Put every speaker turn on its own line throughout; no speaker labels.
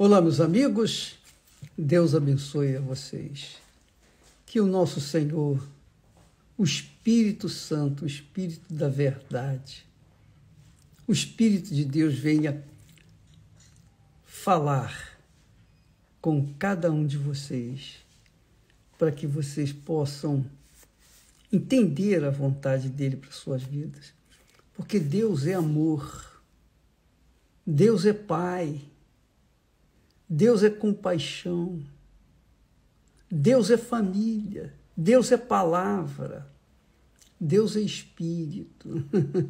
Olá, meus amigos, Deus abençoe a vocês. Que o nosso Senhor, o Espírito Santo, o Espírito da verdade, o Espírito de Deus venha falar com cada um de vocês, para que vocês possam entender a vontade dele para suas vidas. Porque Deus é amor, Deus é Pai, Deus é compaixão, Deus é família, Deus é palavra, Deus é Espírito.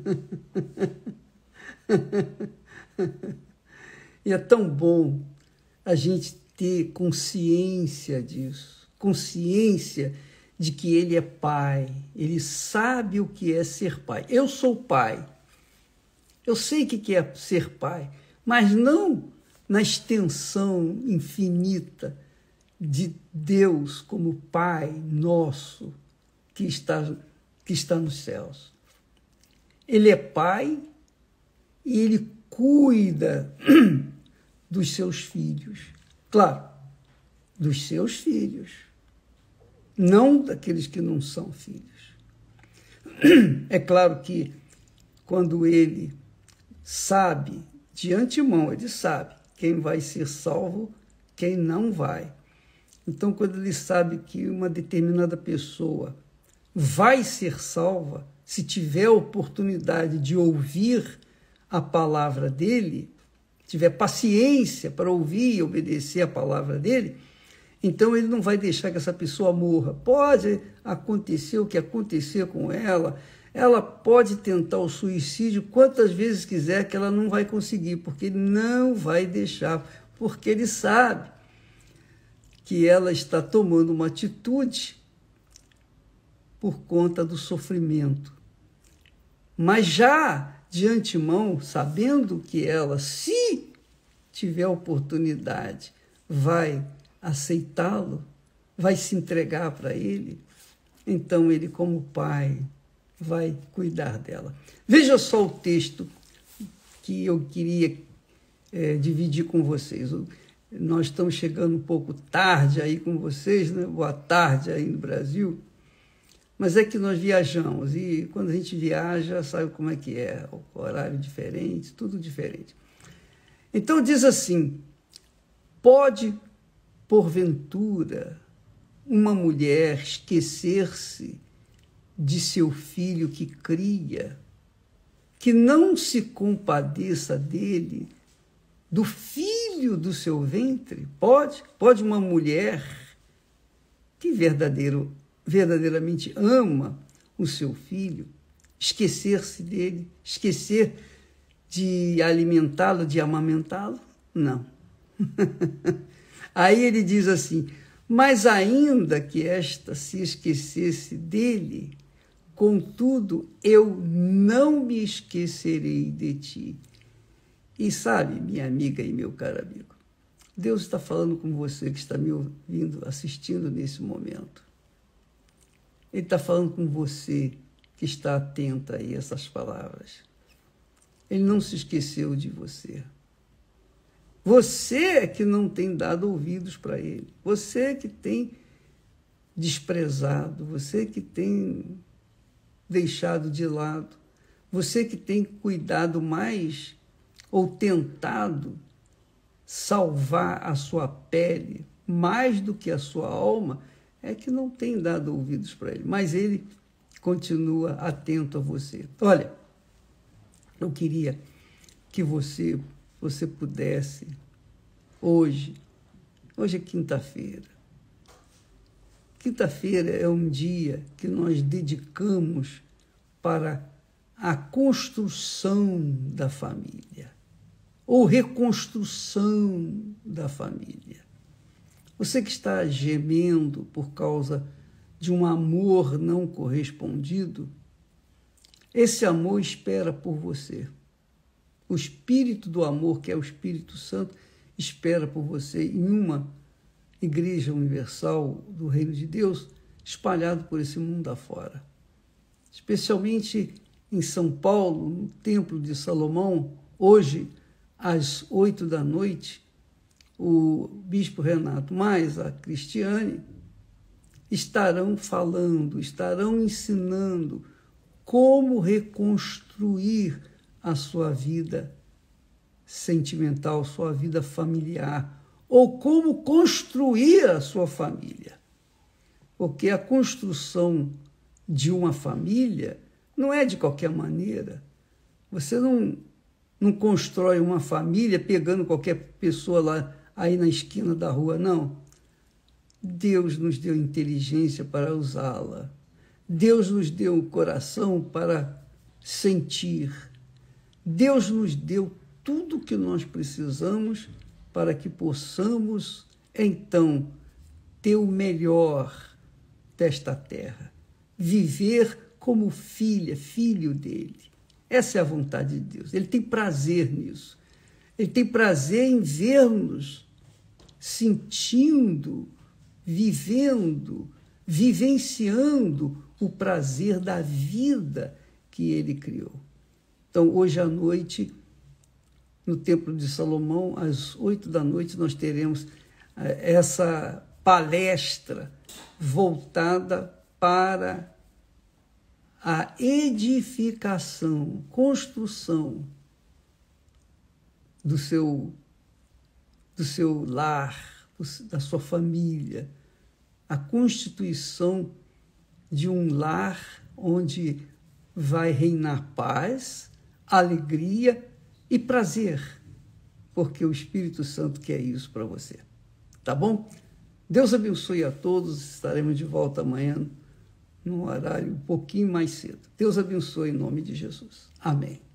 E é tão bom a gente ter consciência disso, consciência de que Ele é Pai, Ele sabe o que é ser pai. Eu sou pai, eu sei o que é ser pai, mas não na extensão infinita de Deus como Pai nosso que está nos céus. Ele é Pai e Ele cuida dos seus filhos. Claro, dos seus filhos, não daqueles que não são filhos. É claro que quando Ele sabe, de antemão, Ele sabe quem vai ser salvo, quem não vai. Então, quando Ele sabe que uma determinada pessoa vai ser salva, se tiver a oportunidade de ouvir a palavra dEle, tiver paciência para ouvir e obedecer a palavra dEle, então Ele não vai deixar que essa pessoa morra. Pode acontecer o que acontecer com ela pode tentar o suicídio quantas vezes quiser, que ela não vai conseguir, porque Ele não vai deixar, porque Ele sabe que ela está tomando uma atitude por conta do sofrimento. Mas já de antemão, sabendo que ela, se tiver oportunidade, vai aceitá-lo, vai se entregar para Ele, então Ele, como Pai, vai cuidar dela. Veja só o texto que eu queria dividir com vocês. Nós estamos chegando um pouco tarde aí com vocês, né? Boa tarde aí no Brasil, mas é que nós viajamos e quando a gente viaja, sabe como é que é, o horário diferente, tudo diferente. Então diz assim: pode, porventura, uma mulher esquecer-se de seu filho que cria, que não se compadeça dele, do filho do seu ventre? Pode uma mulher que verdadeiramente ama o seu filho esquecer-se dele, esquecer de alimentá-lo, de amamentá-lo? Não. Aí ele diz assim: mas ainda que esta se esquecesse dele, contudo, eu não me esquecerei de ti. E sabe, minha amiga e meu caro amigo, Deus está falando com você que está me ouvindo, assistindo nesse momento. Ele está falando com você que está atento aí a essas palavras. Ele não se esqueceu de você. Você é que não tem dado ouvidos para Ele. Você é que tem desprezado. Você é que tem deixado de lado. Você que tem cuidado mais ou tentado salvar a sua pele mais do que a sua alma, é que não tem dado ouvidos para Ele. Mas Ele continua atento a você. Olha, eu queria que você pudesse, hoje é quinta-feira. Quinta-feira é um dia que nós dedicamos para a construção da família, ou reconstrução da família. Você que está gemendo por causa de um amor não correspondido, esse amor espera por você. O Espírito do amor, que é o Espírito Santo, espera por você em uma Igreja Universal do Reino de Deus, espalhado por esse mundo afora. Especialmente em São Paulo, no Templo de Salomão, hoje, às 8 da noite, o bispo Renato, mais a Cristiane, estarão falando, estarão ensinando como reconstruir a sua vida sentimental, sua vida familiar, ou como construir a sua família. Porque a construção de uma família não é de qualquer maneira. Você não constrói uma família pegando qualquer pessoa lá aí na esquina da rua, não. Deus nos deu inteligência para usá-la. Deus nos deu o coração para sentir. Deus nos deu tudo o que nós precisamos para que possamos, então, ter o melhor desta terra. Viver como filho dele. Essa é a vontade de Deus. Ele tem prazer nisso. Ele tem prazer em ver-nos sentindo, vivendo, vivenciando o prazer da vida que ele criou. Então, hoje à noite, no Templo de Salomão, às 20h, nós teremos essa palestra voltada para a edificação, construção do seu lar, da sua família, a constituição de um lar onde vai reinar paz, alegria e prazer, porque o Espírito Santo quer isso para você. Tá bom? Deus abençoe a todos, estaremos de volta amanhã, num horário um pouquinho mais cedo. Deus abençoe em nome de Jesus. Amém.